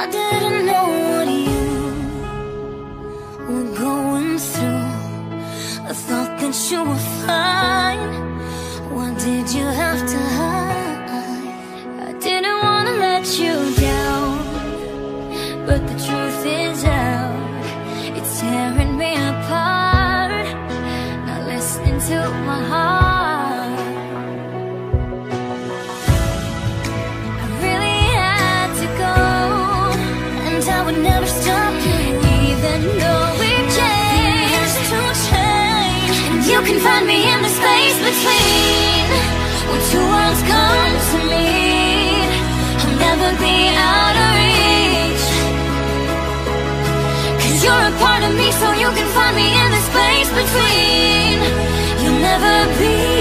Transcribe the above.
I didn't know what you were going through. I thought that you were fine. Why did you have to hide? I didn't want to let you down, but the truth is out. It's tearing me apart. Not listening to my heart. I really had to go, and I would never stop you, even though we've changed to change. And you can find me in the space between, when two worlds come to meet. I'll never be out of reach, 'cause you're a part of me, so you can find me in the space between. You'll never be